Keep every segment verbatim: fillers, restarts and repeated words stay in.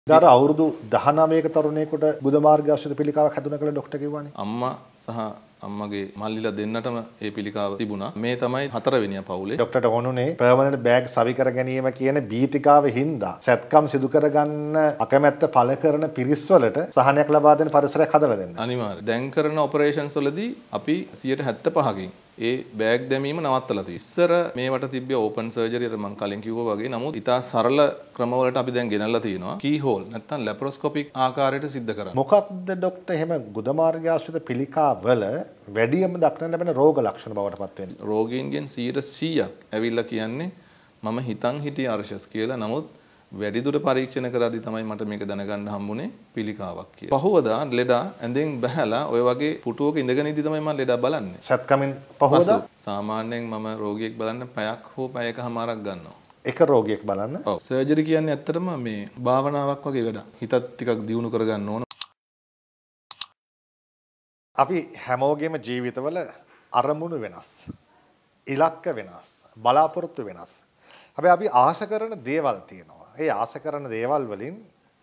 දාර අවුරුදු දහනවයක තරුණයෙකුට බුද්ධ මාර්ගාශ්‍රිත පිළිකාවක් හැදුණා කියලා ડોක්ටර් කිව්වානේ. අම්මා සහ අම්මගේ මල්ලිලා දෙන්නටම ඒ පිළිකාව තිබුණා. මේ තමයි හතරවෙනියා පවුලේ. ડોක්ටර්ට ඕනුනේ පර්මනන්ට් බෑග් සවි කර ගැනීම කියන බීතිකාවේ හින්දා සත්කම් සිදු කරගන්න අකමැත්ත පළ කරන පිරිස් වලට සහනයක් ලබා දෙන පරිසරයක් හදලා දෙන්න. අනිවාර්යයෙන්. දැන් කරන ඔපරේෂන්ස් වලදී අපි සියයට හැත්තෑපහකින් ඒ බෑග් දැමීම නවත්තලා තියෙනවා. ඉස්සර මේවට තිබ්බේ ඕපන් සර්ජරි අර මම කලින් කිව්වා වගේ. නමුත් ඉතා සරල ක්‍රමවලට අපි දැන් ගෙනල්ලා තියෙනවා. කී හෝල් නැත්නම් ලැප්‍රොස්කෝපික් ආකාරයට සිද්ධ කරන්න. මොකක්ද ડોක්ටර් එහෙම ගුද මාර්ගාශ්‍රිත පිළිකාවල වැඩියම දක්නට ලැබෙන රෝග ලක්ෂණ බවට පත් වෙන්නේ? රෝගීන්ගෙන් සියයට සීයක් ඇවිල්ලා කියන්නේ මම හිතන් හිටියේ අර්ශස් කියලා. නමුත් වැඩිදුර පරීක්ෂණ කරද්දී තමයි මට මේක දැනගන්න හම්බුනේ පිළිකාවක් කියලා. පහවදා ලෙඩා ඇඳෙන් බහැලා ඔය වගේ පුටුවක ඉඳගෙන ඉඳි තමයි මම ලෙඩා බලන්නේ. සත්කමින් පහවදා සාමාන්‍යයෙන් මම රෝගියෙක් බලන්න පැයක් හෝ පැයකමාරක් ගන්නවා. එක රෝගියෙක් බලන්න. ඔව්. සර්ජරි කියන්නේ ඇත්තටම මේ භාවනාවක් වගේ වැඩක්. හිතත් ටිකක් දියුණු කරගන්න ඕන. අපි හැමෝගෙම ජීවිතවල අරමුණු වෙනස්. ඉලක්ක වෙනස්. බලාපොරොත්තු වෙනස්. හැබැයි අපි ආස කරන දේවල් තියෙනවා. ඒ ආස කරන දේවල් වලින්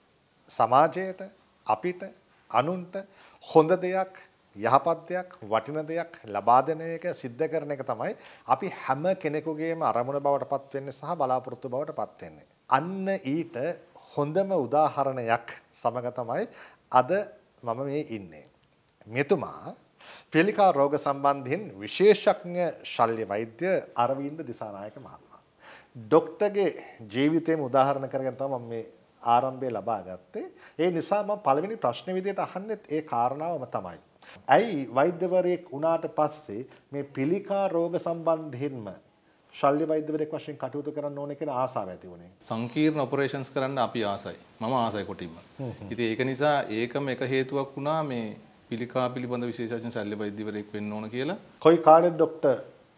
සමාජයට අපිට අනුන්ට හොඳ දෙයක් යහපත් දෙයක් වටින දෙයක් ලබා දෙන එක සිද්ධ කරන එක තමයි අපි හැම කෙනෙකුගේම අරමුණ බවට පත් වෙන්නේ සහ බලාපොරොත්තු බවට පත් වෙන්නේ. අන්න ඊට හොඳම උදාහරණයක් සමග තමයි අද මම මේ ඉන්නේ. මෙතුමා පිළිකා රෝග සම්බන්ධයෙන් විශේෂඥ ශල්‍ය වෛද්‍ය අරවින්ද දිසානායක මහත්මයා. ડોක්ටර්ගේ ජීවිතේම උදාහරණ කරගෙන තමයි මම මේ ආරම්භය ලබා ගත්තේ. ඒ නිසා මම පළවෙනි ප්‍රශ්න විදියට අහන්නෙත් ඒ කාරණාවම තමයි. ඇයි වෛද්‍යවරයෙක් වුණාට පස්සේ මේ පිළිකා රෝග සම්බන්ධයෙන්ම ශල්‍ය වෛද්‍යවරයෙක් වශයෙන් කටයුතු කරන්න ඕනේ කියන ආසාව ඇති වුණේ? සංකීර්ණ ඔපරේෂන්ස් කරන්න අපි ආසයි. මම ආසයි කොටින්ම. ඉතින් ඒක නිසා ඒකම එක හේතුවක් වුණා මේ පිළිකා පිළිබඳ විශේෂඥ ශල්‍ය වෛද්‍යවරයෙක් වෙන්න ඕන කියලා. කොයි කාලෙද ડોක්ටර්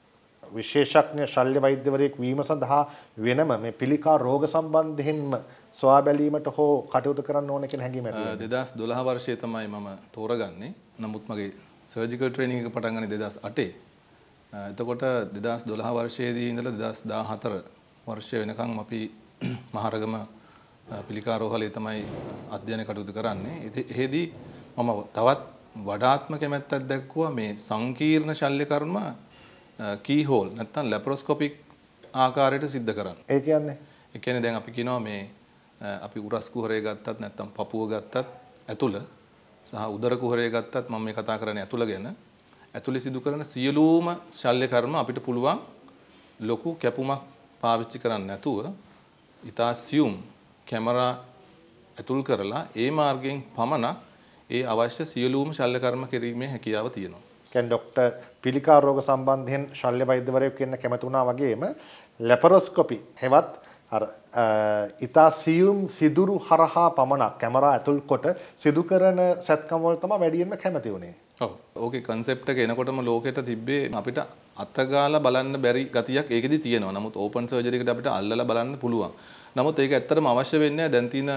විශේෂඥ ශල්‍ය වෛද්‍යවරයෙක් වීම සඳහා වෙනම මේ පිළිකා රෝග සම්බන්ධයෙන්ම සොයා බැලීමට හෝ කටයුතු කරන්න ඕන කියන හැඟීම ඇති වෙනවා? දෙදාස් දොළහ වර්ෂයේ තමයි මම තෝරගන්නේ. නමුත් මගේ සර්ජිකල් ට්‍රේනින් එක පටන් ගන්නේ දෙදාස් අටේ. එතකොට දෙදාස් දොළහ වර්ෂයේදී ඉඳලා දෙදාස් දාහතර වර්ෂය වෙනකම් අපි මහරගම පිළිකා රෝහලේ තමයි අධ්‍යයන කටයුතු කරන්නේ. එහෙදී මම තවත් වඩාත්ම කැමැත්තක් දැක්වුවා මේ සංකීර්ණ ශල්‍ය කර්ම කී හෝල් නැත්නම් ලැප්‍රොස්කෝපික් ආකාරයට සිද්ධ කරන්න. ඒ කියන්නේ ඒ කියන්නේ දැන් අපි කියනවා මේ අපි උරස් කුහරය ගත්තත් නැත්නම් පපුව ගත්තත් ඇතුළ සහ උදර කුහරය ගත්තත් මම මේ කතා කරන්නේ ඇතුළ ගැන. ඇතුළේ සිදු කරන සියලුම ශල්‍ය කර්ම අපිට පුළුවන් ලොකු කැපුමක් පාවිච්චි කරන්න නැතුව ඉතා සියුම් කැමරා ඇතුල් කරලා ඒ මාර්ගයෙන් පමණක් ඒ අවශ්‍ය සියලුම ශල්‍ය කර්ම කිරීමේ හැකියාව තියෙනවා. කියන්නේ ડોක්ටර් පිළිකා රෝග සම්බන්ධයෙන් ශල්‍ය වෛද්‍යවරයෙක් වෙන්න කැමති වුණා වගේම ලැපරොස්කෝපි හෙවත් අර ඉතා සියුම් සිදුරු හරහා පමණක් කැමරා ඇතුල් කොට සිදු කරන සැත්කම් වල තමයි වැඩියෙන්ම කැමති වුණේ. ඔව්. ඕකේ concept එක එනකොටම ලෝකෙට තිබ්බේ අපිට අතගාලා බලන්න බැරි ගතියක් ඒකෙදි තියෙනවා. නමුත් open surgery එකට අපිට අල්ලලා බලන්න පුළුවන්. නමුත් ඒක ඇත්තටම අවශ්‍ය වෙන්නේ නැහැ. දැන් තියෙන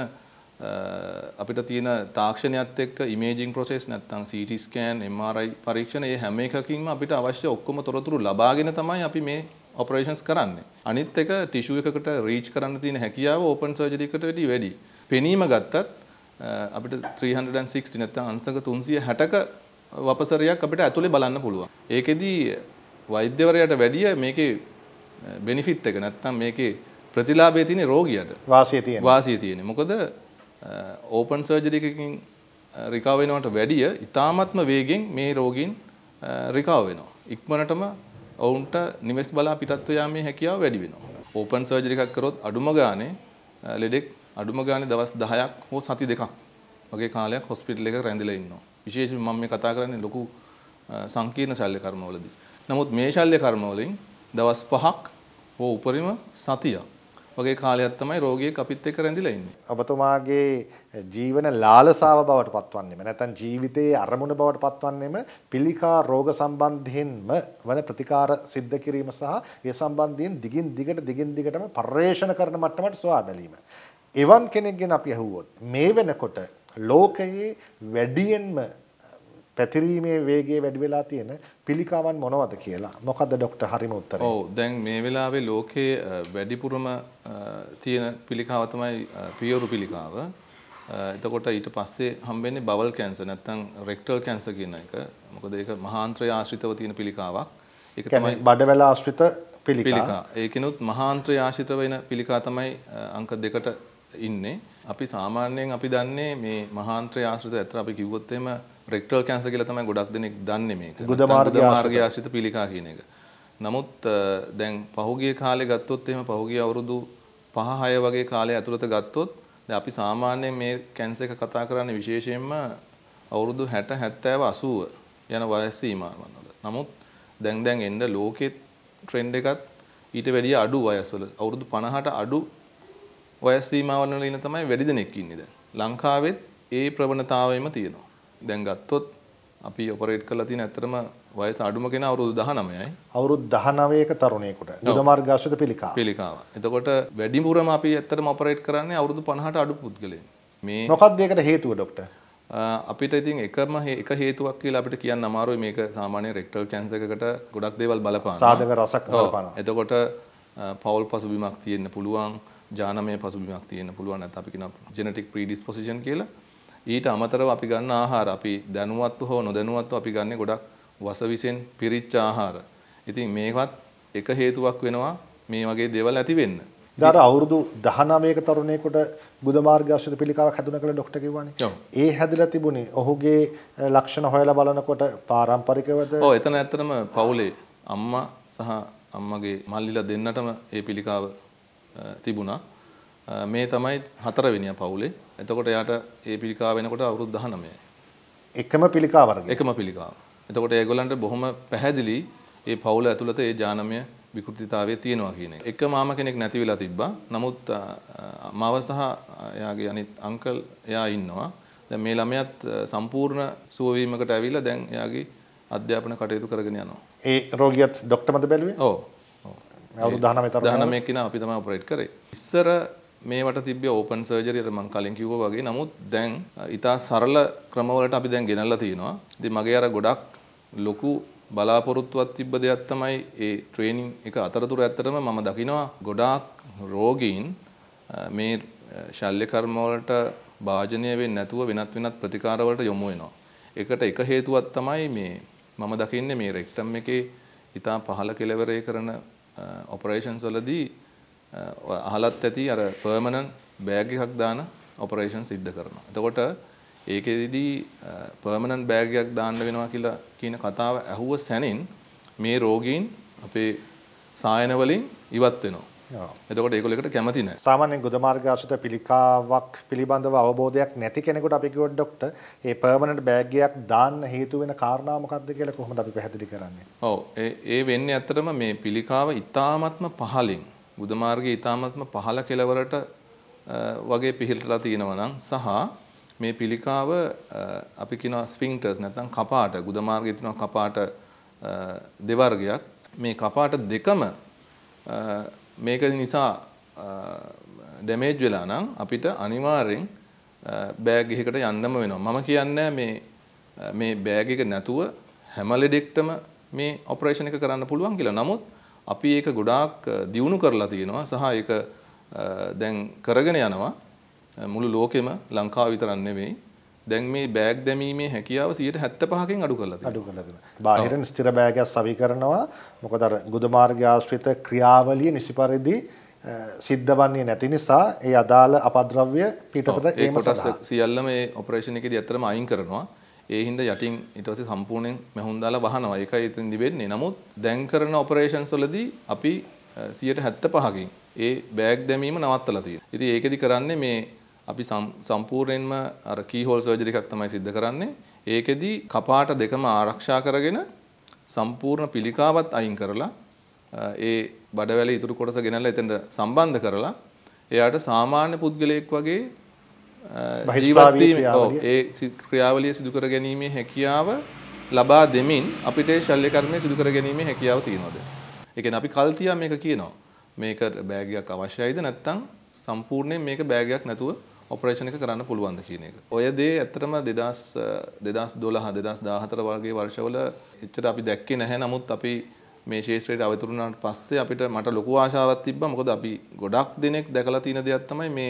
අපිට තියෙන තාක්ෂණයත් එක්ක ඉමේජින් ප්‍රොසෙස් නැත්නම් C T scan M R I පරීක්ෂණ මේ හැම එකකින්ම අපිට අවශ්‍ය ඔක්කොම තොරතුරු ලබාගෙන තමයි අපි මේ ඔපරේෂන්ස් කරන්නේ. අනිත් එක ටිෂු එකකට රීච් කරන්න තියෙන හැකියාව ඕපන් සර්ජරි එකට වැඩි වැඩි. පෙනීම ගත්තත් අපිට three sixty නැත්නම් අංශක තුන්සිය හැටක වපසරයක් අපිට ඇතුලේ බලන්න පුළුවන්. ඒකෙදි වෛද්‍යවරයාට වැඩිය මේකේ බෙනිෆිට් එක නැත්නම් මේකේ ප්‍රතිලාභය තියෙන රෝගියාට. වාසිය තියෙනවා. වාසිය තියෙන්නේ. මොකද ඕපන් සර්ජරි එකකින් රිකවර් වෙනවට වැඩිය ඉතාමත්ම වේගෙන් මේ රෝගීන් රිකවර් වෙනවා. ඉක්මනටම ඔවුන්ට නිවෙස් බලා පිටත්ව යාමේ හැකියාව වැඩි වෙනවා. ඕපන් සර්ජරි එකක් කරොත් අඩුම ගානේ ලෙඩෙක් අඩුම ගානේ දවස් දහයක් හෝ සති දෙකක් වගේ කාලයක් හොස්පිටල් එකක රැඳිලා ඉන්නවා. විශේෂයෙන් මම මේ කතා කරන්නේ ලොකු සංකීර්ණ ශල්‍ය කර්මවලදී. නමුත් මේ ශල්‍ය කර්මවලින් දවස් පහක් හෝ උපරිම සතියක් වගේ කාලයක් තමයි රෝගියෙක් අපිත් එක්ක රැඳිලා ඉන්නේ. ඔබතුමාගේ ජීවන ලාලසාව බවට පත්වන්නේම නැත්නම් ජීවිතයේ අරමුණ බවට පත්වන්නේම පිළිකා රෝග සම්බන්ධයෙන්ම වන ප්‍රතිකාර සිද්ධ කිරීම සහ ඒ සම්බන්ධයෙන් දිගින් දිගට දිගින් දිගටම පර්යේෂණ කරන මට්ටමට සොයා බැලීම. එවන් කෙනෙක්ගෙන් අපි අහුවොත් මේ වෙනකොට ලෝකයේ වැඩියෙන්ම පැතිරීමේ වේගය වැඩි වෙලා තියෙන පිළිකාවන් මොනවද කියලා. මොකද්ද ડોක්ටර් හරිම උත්තරය? ඔව් දැන් මේ වෙලාවේ ලෝකයේ වැඩිපුරම තියෙන පිළිකාව තමයි පියවරු පිළිකාව. එතකොට ඊට පස්සේ හම්බෙන්නේ බවල් කැන්සර් නැත්නම් රෙක්ටල් කැන්සර් කියන එක. මොකද ඒක මහාන්ත්‍රය ආශ්‍රිතව තියෙන පිළිකාවක්. ඒක තමයි බඩවැල ආශ්‍රිත පිළිකා. පිළිකා. ඒකිනුත් මහාන්ත්‍රය ආශ්‍රිත වෙන පිළිකා තමයි අංක දෙකට ඉන්නේ. අපි සාමාන්‍යයෙන් අපි දන්නේ මේ මහාන්ත්‍රය ආශ්‍රිත ඇත්තට අපි කිව්වොත් එහෙම රෙක්ටල් කැන්සර් කියලා තමයි ගොඩක් දෙනෙක් දන්නේ මේක. ගුද මාර්ගය ආශ්‍රිත පිළිකා කියන එක. නමුත් දැන් පහුගිය කාලේ ගත්තොත් එහෙම පහුගිය අවුරුදු පහ හය වගේ කාලය ඇතුළත ගත්තොත් දැන් අපි සාමාන්‍යයෙන් මේ කැන්සර් එක කතා කරන්නේ විශේෂයෙන්ම අවුරුදු හැට හැත්තෑව අසූව යන වයස් සීමාවන් වල. නමුත් දැන් දැන් එන්න ලෝකෙ ට්‍රෙන්ඩ් එකත් ඊට වැඩිය අඩු වයස්වල අවුරුදු පනහට අඩු වයස් සීමාවන් වල ඉන්න තමයි වැඩි දෙනෙක් ඉන්නේ දැන්. ලංකාවෙත් ඒ ප්‍රවණතාවයම තියෙනවා. දැන් ගත්තොත් අපි ඔපරේට් කරලා තියෙන ඇත්තටම වයස අඩුම කෙනා අවුරුදු දහනවයයි. අවුරුදු දහනවයක තරුණයෙකුට ගුද මාර්ග ආශ්‍රිත පිළිකා. පිළිකාව. එතකොට වැඩිපුරම අපි ඇත්තටම ඔපරේට් කරන්නේ අවුරුදු පනහට අඩු පුද්ගලයන්. මේ මොකක්ද ඒකට හේතුව ડોක්ටර්? අපිට ඉතින් එකම එක හේතුවක් කියලා අපිට කියන්න අමාරුයි. මේක සාමාන්‍ය රෙක්ටල් කැන්සර් එකකට ගොඩක් දේවල් බලපානවා. සාධක රසක් බලපානවා. එතකොට පෞල් පසුබිමක් තියෙන්න පුළුවන්, ජානමය පසුබිමක් තියෙන්න පුළුවන්. නැත්නම් අපි කියනවා ජෙනටික් ප්‍රීඩිස්පොසිෂන් කියලා. ඊට අමතරව අපි ගන්න ආහාර අපි දැනුවත්ව හෝ නොදැනුවත්ව අපි ගන්නේ ගොඩක් වසවිසෙන් පිරිච්ච ආහාර. ඉතින් මේවත් එක හේතුවක් වෙනවා මේ වගේ දේවල් ඇති වෙන්න. ඊට අවුරුදු දහනවයක තරුණයෙකුට ගුද මාර්ග ආශ්‍රිත පිළිකාවක් හැදුණා කියලා ડોක්ටර් කිව්වනේ. ඒ හැදලා තිබුණේ ඔහුගේ ලක්ෂණ හොයලා බලනකොට පාරම්පරිකවද? ඔව් එතන ඇත්තටම පවුලේ අම්මා සහ අම්මගේ මල්ලිලා දෙන්නටම ඒ පිළිකාව තිබුණා. මේ තමයි හතරවෙනියා පවුලේ. එතකොට එයාට ඒ පිළිකාව වෙනකොට අවුරුදු දහනවයයි. එකම පිළිකා වර්ගය. එකම පිළිකාව. එතකොට ඒගොල්ලන්ට බොහොම පැහැදිලි ඒ පවුල ඇතුළත ඒ ජානමය විකෘතිතාවය තියෙනවා කියන එක. එක මාම කෙනෙක් නැති වෙලා තිබ්බා. නමුත් මව සහ එයාගේ අනිත් අංකල් එයා ඉන්නවා. දැන් මේ ළමයාත් සම්පූර්ණ සුව වීමකට ඇවිල්ලා දැන් එයාගේ අධ්‍යාපන කටයුතු කරගෙන යනවා. ඒ රෝගියාත් ડોක්ටර්මද බැලුවේ? ඔව්. ඔව්. අවුරුදු දහනවය තරම දහනවය කෙනා අපි තමයි ඔපරේට් කරේ. ඉස්සර මේවට තිබ්බේ ඕපන් සර්ජරි අර මම කලින් කිව්වා වගේ. නමුත් දැන් ඊටා සරල ක්‍රමවලට අපි දැන් ගෙනල්ලා තිනවා. ඉතින් මගේ අර ගොඩක් ලොකු බලාපොරොත්තුවක් තිබ්බ දෙයක් තමයි ඒ ට්‍රේනින් එක අතරතුර ඇත්තටම මම දකිනවා ගොඩාක් රෝගීන් මේ ශල්‍ය කර්ම වලට භාජනය වෙන්නේ නැතුව වෙනත් වෙනත් ප්‍රතිකාර වලට යොමු වෙනවා. ඒකට එක හේතුවක් තමයි මේ මම දකින්නේ මේ රෙක්ටම් එකේ ඊටා පහළ කෙළවරේ කරන ඔපරේෂන්ස් වලදී අහලත් ඇති අර පර්මනන්ට් බෑග් එකක් දාන ඔපරේෂන් සිද්ධ කරනවා. එතකොට ඒකෙදිදී පර්මනන්ට් බෑග් එකක් දාන්න වෙනවා කියලා කියන කතාව ඇහුව සැනින් මේ රෝගීන් අපේ සායන වලින් ඉවත් වෙනවා. එතකොට ඒගොල්ලෝ එකට කැමති නැහැ. සාමාන්‍යයෙන් ගුද මාර්ග ආශ්‍රිත පිළිකාවක් පිළිබඳව අවබෝධයක් නැති කෙනෙකුට අපි කිව්වොත් ડોක්ටර් මේ පර්මනන්ට් බෑග් එකක් දාන්න හේතු වෙන කාරණා මොකක්ද කියලා කොහොමද අපි පැහැදිලි කරන්නේ? ඔව් ඒ ඒ වෙන්නේ ඇත්තටම මේ පිළිකාව ඊ타ත්ම පහලින් ගුද මාර්ගයේ ඊ타ත්ම පහළ කෙලවරට වගේ පිහිටලා තියෙනවා නම් සහ මේ පිළිකාව අපි කියනවා ස්ෆින්ක්ටර්ස් නැත්නම් කපාට ගුද මාර්ගයේ තියෙන කපාට දෙවර්ගයක්. මේ කපාට දෙකම මේක නිසා ඩැමේජ් වෙලා නම් අපිට අනිවාර්යෙන් බෑග් එකකට යන්නම වෙනවා. මම කියන්නේ මේ මේ බෑග් එක නැතුව හැම ලෙඩෙක්ටම මේ ඔපරේෂන් එක කරන්න පුළුවන් කියලා. නමුත් අපි ඒක ගොඩාක් දියුණු කරලා තියෙනවා සහ ඒක දැන් කරගෙන යනවා මුළු ලෝකෙම ලංකාව විතරක් නෙවෙයි. දැන් මේ බෑග් දැමීමේ හැකියාව සියයට හැත්තෑපහකින් අඩු කරලා තියෙනවා. අඩු කරලා තියෙනවා. බාහිරින් ස්ථිර බෑගයක් සවි කරනවා. මොකද අර ගුද මාර්ගය ආශ්‍රිත ක්‍රියාවලිය නිසි පරිදි සිද්ධ වන්නේ නැති නිසා ඒ අදාළ අපද්‍රව්‍ය පිටපත ඒම සඳහා සියල්ලම මේ ඔපරේෂන් එකේදී ඇත්තටම අයින් කරනවා. ඒ හින්දා යටින් ඊට පස්සේ සම්පූර්ණයෙන් මෙහුන් දාලා වහනවා. ඒකයි එතනදි වෙන්නේ. නමුත් දැන් කරන ඔපරේෂන්ස් වලදී අපි සියයට හැත්තෑපහකින් ඒ බෑග් දැමීම නවත්තලා තියෙනවා. ඉතින් ඒකෙදි කරන්නේ මේ අපි සම්පූර්ණයෙන්ම අර කී හෝල් සර්ජරි එකක් තමයි සිද්ධ කරන්නේ. ඒකෙදි කපාට දෙකම ආරක්ෂා කරගෙන සම්පූර්ණ පිළිකාවත් අයින් කරලා ඒ බඩවැලේ ඉතුරු කොටස ගෙනල්ලා එතනට සම්බන්ධ කරලා එයාට සාමාන්‍ය පුද්ගලයෙක් වගේ ජීවත් වීම ඒ ක්‍රියාවලිය සිදු කර ගැනීමේ හැකියාව ලබා දෙමින් අපිට ශල්‍ය කර්මය සිදු කර ගැනීමේ හැකියාව තියෙනවද? ඒ කියන්නේ අපි කල් තියා මේක කියනවා. මේක බෑග් එකක් අවශ්‍යයිද නැත්නම් සම්පූර්ණයෙන් මේක බෑග් එකක් නැතුව ඔපරේෂන් එක කරන්න පුළුවන්ද කියන එක. ඔය දේ ඇත්තටම දෙදාස් දොළහ දෙදාස් දාහතර වගේ වර්ෂවල එච්චර අපි දැක්කේ නැහැ. නමුත් අපි මේ ශාස්ත්‍රයට අවතර වුණාට පස්සේ අපිට මට ලොකු ආශාවක් තිබ්බා. මොකද අපි ගොඩක් දෙනෙක් දැකලා තියෙන දෙයක් තමයි මේ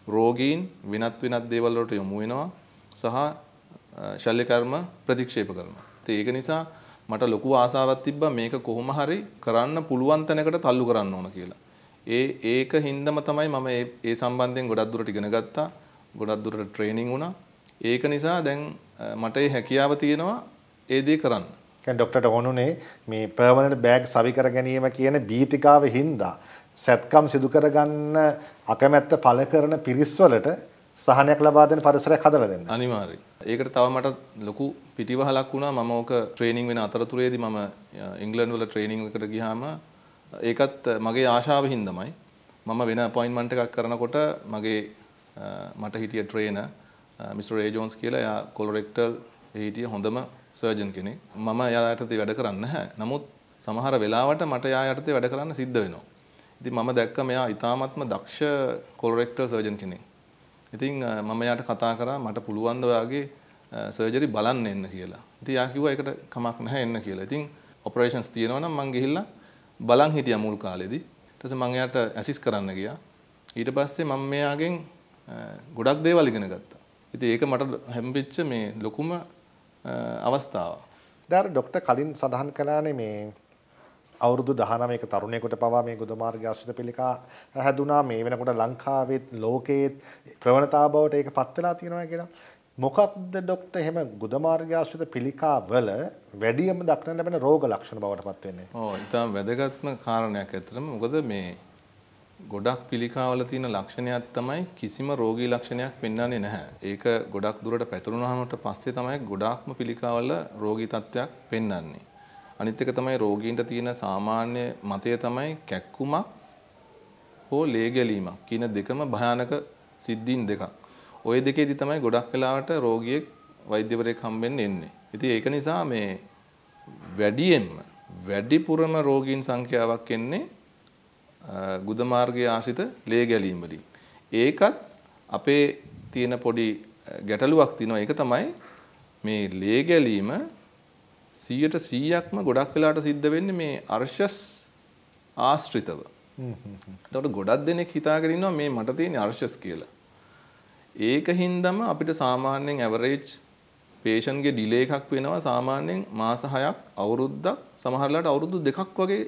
රෝගීන් වෙනත් වෙනත් දේවල් වලට යොමු වෙනවා සහ ශල්‍ය කර්ම ප්‍රතික්ෂේප කරනවා. ඒක නිසා මට ලොකු ආසාවක් තිබ්බා මේක කොහොම හරි කරන්න පුළුවන් තැනකට තල්ලු කරන්න ඕන කියලා. ඒ ඒක හින්දම තමයි මම ඒ ඒ සම්බන්ධයෙන් ගොඩක් දුරට ඉගෙන ගත්තා. ගොඩක් දුරට ට්‍රේනින් වුණා. ඒක නිසා දැන් මට ඒ හැකියාව තියෙනවා ඒ දේ කරන්න. කියන්නේ ડોක්ටර්ට ඕනුනේ මේ පර්මනන්ට් බෑග් සවි කර ගැනීම කියන බීතිකාව හින්දා සත්කම් සිදු කරගන්න අකමැත්ත පළ කරන පිරිස් වලට සහනයක් ලබා දෙන පරිසරයක් හදලා දෙන්න. අනිවාර්යයෙන්. ඒකට තව මට ලොකු පිටිවහලක් වුණා. මම ඕක ට්‍රේනින් වෙන අතරතුරේදී මම ඉංග්ලන්ඩ් වල ට්‍රේනින් එකකට ගියාම ඒකත් මගේ ආශාව හින්දාමයි. මම වෙන අපොයින්ට්මන්ට් එකක් කරනකොට මගේ මට හිටිය ට්‍රේනර් මිස්ටර් ඒ ජෝන්ස් කියලා එයා කොලොරෙක්ටල් හිටිය හොඳම සර්ජන් කෙනෙක්. මම එයා යටතේ වැඩ කරන්නේ නැහැ. නමුත් සමහර වෙලාවට මට එයා යටතේ වැඩ කරන්න සිද්ධ වෙනවා. ඉතින් මම දැක්ක මෙයා ඉතාමත්ම දක්ෂ කොලොරෙක්ටල් සර්ජන් කෙනෙක්. ඉතින් මම එයාට කතා කරා මට පුළුවන් ද ඔයාගේ සර්ජරි බලන්න එන්න කියලා. ඉතින් එයා කිව්වා ඒකට කමක් නැහැ එන්න කියලා. ඉතින් ඔපරේෂන්ස් තියෙනවා නම් මං ගිහිල්ලා බලන් හිටියා මුල් කාලෙදී. ඊට පස්සේ මං එයාට ඇසිස් කරන්න ගියා. ඊට පස්සේ මම මෙයාගෙන් ගොඩක් දේවල් ඉගෙන ගත්තා. ඉතින් ඒක මට හැම්බෙච්ච මේ ලොකුම අවස්ථාවක්. දැන් ડોක්ටර් කලින් සඳහන් කළානේ මේ අවුරුදු දහනවයක තරුණයෙකුට පවා මේ ගුද මාර්ගය ආශ්‍රිත පිළිකා හැදුනා. මේ වෙනකොට ලංකාවෙත් ලෝකයේත් ප්‍රවණතාව බවට ඒක පත් වෙලා තියෙනවා කියලා. මොකක්ද ડોක්ටර් එහෙම ගුද මාර්ගය ආශ්‍රිත පිළිකා වල වැඩියම දක්නට ලැබෙන රෝග ලක්ෂණ බවට පත් වෙන්නේ? ඔව් ඉතාම වැදගත්ම කාරණයක් ඇත්තටම. මොකද මේ ගොඩක් පිළිකාවල තියෙන ලක්ෂණයක් තමයි කිසිම රෝගී ලක්ෂණයක් පෙන්වන්නේ නැහැ. ඒක ගොඩක් දුරට පැතුරුනහමට පස්සේ තමයි ගොඩාක්ම පිළිකාවල රෝගී තත්ත්වයක් පෙන්වන්නේ. අනිත් එක තමයි රෝගීන්ට තියෙන සාමාන්‍ය මතය තමයි කැක්කුමක් හෝ ලේ ගැලීමක් කියන දෙකම භයානක සිද්ධීන් දෙකක්. ওই දෙකේදී තමයි ගොඩක් වෙලාවට රෝගියෙක් වෛද්‍යවරයෙක් හම්බෙන්න එන්නේ. ඉතින් ඒක නිසා මේ වැඩියෙන්ම වැඩිපුරම රෝගීන් සංඛ්‍යාවක් එන්නේ ගුද මාර්ගයේ ආශ්‍රිත ලේ ගැලීම් වලින්. ඒකත් අපේ තියෙන පොඩි ගැටලුවක් තියෙනවා. ඒක තමයි මේ ලේ ගැලීම සියයට සීයක්ම ගොඩක් වෙලාට සිද්ධ වෙන්නේ මේ අර්ශස් ආශ්‍රිතව. එතකොට ගොඩක් දෙනෙක් හිතාගෙන ඉන්නවා මේ මට තියෙන අර්ශස් කියලා. ඒක හින්දාම අපිට සාමාන්‍යයෙන් ඇවරේජ් පේෂන්ට්ගේ ඩිලේ එකක් වෙනවා සාමාන්‍යයෙන් මාස හයක් අවුරුද්දක් සමහරලාට අවුරුදු දෙකක් වගේ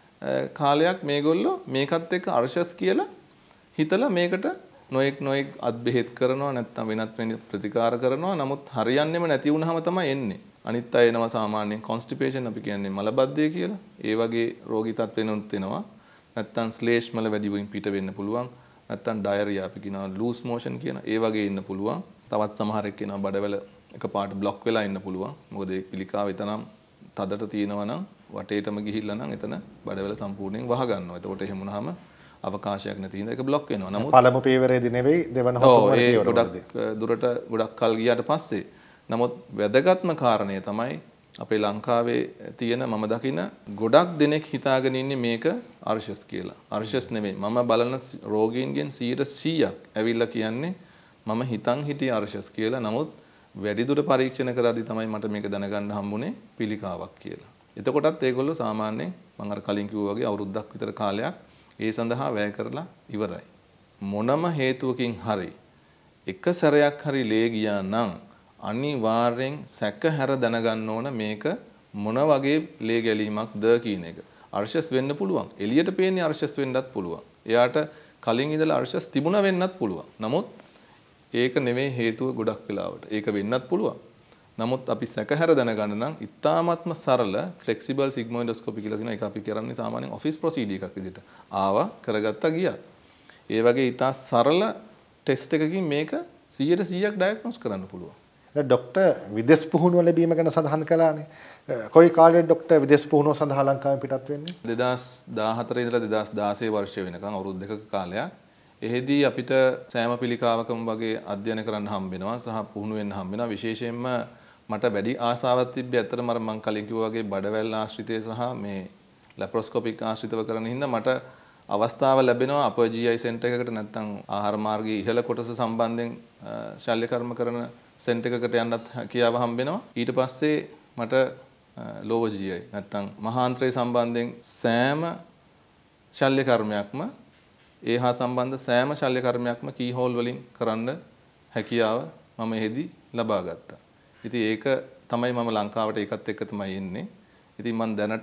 කාලයක් මේගොල්ලෝ මේකත් එක්ක අර්ශස් කියලා හිතලා මේකට නොඑක් නොඑක් අත් බෙහෙත් කරනවා නැත්නම් වෙනත් වෙන ප්‍රතිකාර කරනවා. නමුත් හරියන්නේම නැති වුනහම තමයි එන්නේ. අනිත් අය එනවා සාමාන්‍යයෙන් කොන්ස්ටිපේෂන් අපි කියන්නේ මලබද්ධය කියලා. ඒ වගේ රෝගී තත්ත්වෙනුත් එනවා. නැත්නම් ස්ලේෂ් මල වැඩි වීම පිට වෙන්න පුළුවන්. නැත්නම් ඩයරියා අපි කියනවා ලූස් මෝෂන් කියන ඒ වගේ ඉන්න පුළුවන්. තවත් සමහරෙක් කියනවා බඩවැල එකපාරට બ્લોක් වෙලා ඉන්න පුළුවන්. මොකද ඒ පිළිකාව එතනම් තදට තියෙනවා නම් වටේටම ගිහිල්ලා නම් එතන බඩවැල සම්පූර්ණයෙන් වහ ගන්නවා. එතකොට එහෙම වුණාම අවකාශයක් නැති හින්දා ඒක બ્લોක් වෙනවා. නමුත් පළමු පියවරේදී නෙවෙයි දෙවන හොතම පියවරේදී ගොඩක් දුරට ගොඩක් කල් ගියාට පස්සේ නමුත් වැදගත්ම කාරණය තමයි අපේ ලංකාවේ තියෙන මම දකින ගොඩක් දෙනෙක් හිතාගෙන ඉන්නේ මේක අර්ශස් කියලා. අර්ශස් නෙමෙයි. මම බලන රෝගීන්ගෙන් සීයට සීයක් ඇවිල්ලා කියන්නේ මම හිතන් හිටියේ අර්ශස් කියලා. නමුත් වැඩිදුර පරීක්ෂණ කරද්දී තමයි මට මේක දැනගන්න හම්බුනේ පිළිකාවක් කියලා. එතකොටත් ඒගොල්ලෝ සාමාන්‍යයෙන් මම අර කලින් කිව්වා වගේ අවුරුද්දක් විතර කාලයක් ඒ සඳහා වැය කරලා ඉවරයි. මොනම හේතුවකින් හරි එක සැරයක් හරි ලේ ගියා නම් අනිවාර්යෙන් සැකහැර දැනගන්න ඕන මේක මොන වගේ ලේ ගැලීමක්ද කියන එක. අර්ශස් වෙන්න පුළුවන්. එළියට පේන්නේ අර්ශස් වෙන්නත් පුළුවන්. එයාට කලින් ඉඳලා අර්ශස් තිබුණා වෙන්නත් පුළුවන්. නමුත් ඒක නෙමෙයි හේතුව ගොඩක් වෙලාවට. ඒක වෙන්නත් පුළුවන්. නමුත් අපි සැකහැර දැනගන්න නම් ඉතාමත්ම සරල ෆ්ලෙක්සිබල් සිග්මොයිඩොස්කෝපි කියලා තියෙනවා. ඒක අපි කරන්නේ සාමාන්‍යයෙන් ඔෆිස් ප්‍රොසීඩර් එකක් විදිහට. ආවා කරගත්තා ගියා. ඒ වගේ ඉතා සරල ටෙස්ට් එකකින් මේක සීයට සීයක් ඩයග්නොස් කරන්න පුළුවන්. ડોක්ටර් විදේශ පුහුණුව ලැබීම ගැන සඳහන් කළානේ. කොයි කාලේ ડોක්ටර් විදේශ පුහුණුව සඳහා ලංකාවෙන් පිටත් වෙන්නේ? දෙදාස් දාහතර ඉඳලා දෙදාස් දාසය වර්ෂය වෙනකන් අවුරුදු දෙකක කාලයක්. එහෙදී අපිට සෑම පිළිකාවකම වගේ අධ්‍යයන කරන්න හම්බ වෙනවා සහ පුහුණු වෙන්න හම්බ වෙනවා. විශේෂයෙන්ම මට වැඩි ආසාවක් තිබ්බේ ඇත්තටම අර මම කලින් කිව්වා වගේ බඩවැල් ආශ්‍රිතය සහ මේ ලැප්‍රොස්කෝපික් ආශ්‍රිතව කරන හින්දා මට අවස්ථාව ලැබෙනවා අපර් ජී ආයි සෙන්ටර් එකකට නැත්නම් ආහාර මාර්ගයේ ඉහළ කොටස සම්බන්ධයෙන් ශල්‍ය කර්ම කරන සෙන්ටර් එකකට යන්නත් හැකියාව හම්බ වෙනවා. ඊට පස්සේ මට ලෝවර් ජී ආයි නැත්නම් මහාන්ත්‍රය සම්බන්ධයෙන් සෑම ශල්‍ය කර්මයක්ම ඒ හා සම්බන්ධ සෑම ශල්‍ය කර්මයක්ම කී හෝල් වලින් කරන්න හැකියාව මම එහිදී ලබා ගත්තා. ඉතින් ඒක තමයි මම ලංකාවට ඒකත් එක්ක තමයි එන්නේ. ඉතින් මම දැනට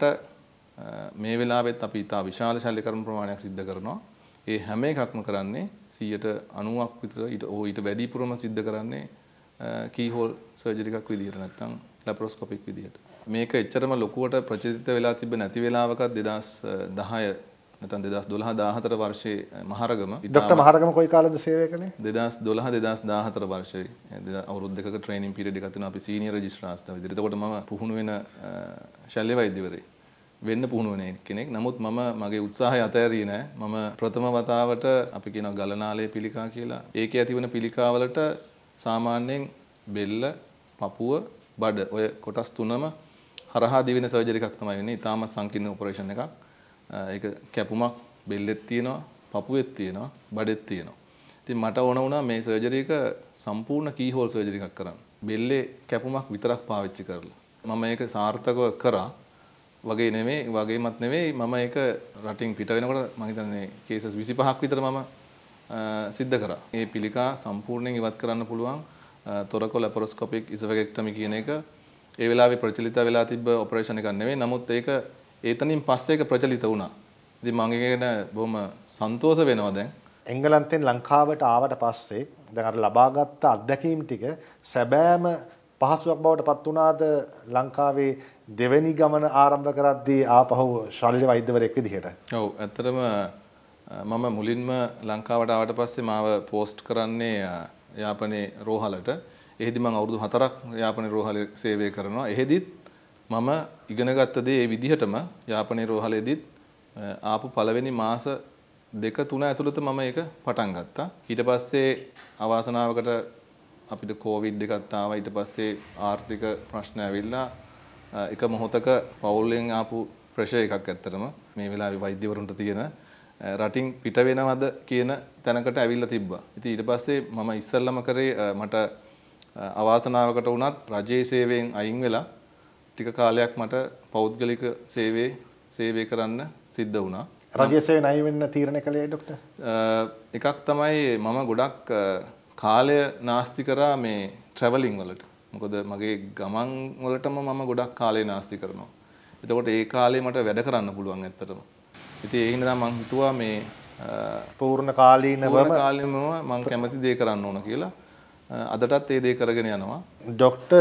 මේ වෙලාවෙත් අපි ඉතා විශාල ශල්‍ය කර්ම ප්‍රමාණයක් සිද්ධ කරනවා. ඒ හැම එකක්ම කරන්නේ සියයට අනූවක් විතර ඊට ඕ ඊට වැඩිපුරම සිද්ධ කරන්නේ කී හෝල් සර්ජරි එකක් විදිහට නැත්නම් ලැප්‍රොස්කෝපික් විදිහට. මේක එච්චරම ලොකුවට ප්‍රචලිත වෙලා තිබ්බ නැති වෙලාවක දෙදාස් දහය නැත්නම් දෙදාස් දොළහ දාහතර වර්ෂයේ මහරගම ડોક્ટર මහරගම කොයි කාලෙද සේවය කළේ? දෙදාස් දොළහ දෙදාස් දාහතර වර්ෂයේ අවුරුදු දෙකක ට්‍රේනින් පීරියඩ් එකක් තියෙනවා අපි සීනියර් රෙජිස්ට්‍රාර්ස්ලා විදිහට. එතකොට මම පුහුණු වෙන ශල්‍ය වෛද්‍යවරයෙක් වෙන්න පුහුණු වෙන කෙනෙක්. නමුත් මම මගේ උත්සාහය අතෑරියේ නෑ. මම ප්‍රථම වතාවට අපි කියනවා ගලනාලයේ පිළිකා කියලා. ඒකේ ඇතිවන පිළිකා වලට සාමාන්‍යයෙන් බෙල්ල, පපුව, බඩ ඔය කොටස් තුනම හරහා දිවෙන සර්ජරි එකක් තමයි වෙන්නේ. ඉතාමත් සංකීර්ණ ඔපරේෂන් එකක්. ඒක කැපුමක් බෙල්ලෙත් තියෙනවා, පපුවෙත් තියෙනවා, බඩෙත් තියෙනවා. ඉතින් මට ඕන වුණා මේ සර්ජරි එක සම්පූර්ණ කී හෝල් සර්ජරි එකක් කරන්න. බෙල්ලේ කැපුමක් විතරක් පාවිච්චි කරලා. මම ඒක සාර්ථකව කරා. වගේ නෙමෙයි, වගේමත් නෙමෙයි මම ඒක රටින් පිට වෙනකොට මම හිතන්නේ කේසස් විසිපහක් විතර මම සිද්ධ කරා. මේ පිළිකා සම්පූර්ණයෙන් ඉවත් කරන්න පුළුවන් තොරකොළ ලැපරොස්කෝපික් ඉසොෆැගෙක්ටමි කියන එක ඒ වෙලාවේ ප්‍රචලිත වෙලා තිබ්බ ඔපරේෂන් එකක් නෙමෙයි. නමුත් ඒක ඒතනින් පස්සේ ඒක ප්‍රචලිත වුණා. ඉතින් මම ඒකගෙන බොහොම සන්තෝෂ වෙනවා දැන්. එංගලන්තෙන් ලංකාවට ආවට පස්සේ දැන් අර ලබාගත් අත්දැකීම් ටික සැබෑම පහසුවක් බවට පත් වුණාද ලංකාවේ දෙවෙනි ගමන ආරම්භ කරද්දී ආපහු ශල්‍ය වෛද්‍යවරයෙක් විදිහට? ඔව් ඇත්තටම මම මුලින්ම ලංකාවට ආවට පස්සේ මාව පෝස්ට් කරන්නේ යාපනයේ රෝහලට. එහෙදි මම අවුරුදු හතරක් යාපනයේ රෝහලේ සේවය කරනවා. එහෙදිත් මම ඉගෙන ගත්ත දේ ඒ විදිහටම යාපනයේ රෝහලේදීත් ආපු පළවෙනි මාස දෙක තුන ඇතුළත මම ඒක පටන් ගත්තා. ඊට පස්සේ අවාසනාවකට අපිට කොවිඩ් එකක් ආවා. ඊට පස්සේ ආර්ථික ප්‍රශ්න ඇවිල්ලා එක මොහොතක පවුලෙන් ආපු ප්‍රෙෂර් එකක් ඇත්තටම මේ වෙලාවේ වෛද්‍යවරුන්ට තියෙන රටින් පිට වෙනවද කියන තැනකට ඇවිල්ලා තිබ්බා. ඉතින් ඊට පස්සේ මම ඉස්සල්ලාම කරේ මට අවාසනාවකට වුණත් රජයේ සේවයෙන් අයින් වෙලා ටික කාලයක් මට පෞද්ගලික සේවයේ සේවය කරන්න සිද්ධ වුණා. රජයේ සේවයෙන් අයින් වෙන්න තීරණය කළේ ડોක්ටර්? එකක් තමයි මම ගොඩක් කාලය නාස්ති කරා මේ ට්‍රැවලින් වලට. මොකද මගේ ගමන් වලටම මම ගොඩක් කාලය නාස්ති කරනවා. එතකොට ඒ කාලේ මට වැඩ කරන්න පුළුවන් ඇත්තටම. ඉතින් ඒ හින්දා මම හිතුවා මේ පූර්ණ කාලීනවම පූර්ණ කාලීනවම මම කැමති දේ කරන්න ඕන කියලා. අදටත් ඒ දේ කරගෙන යනවා. ડોක්ටර්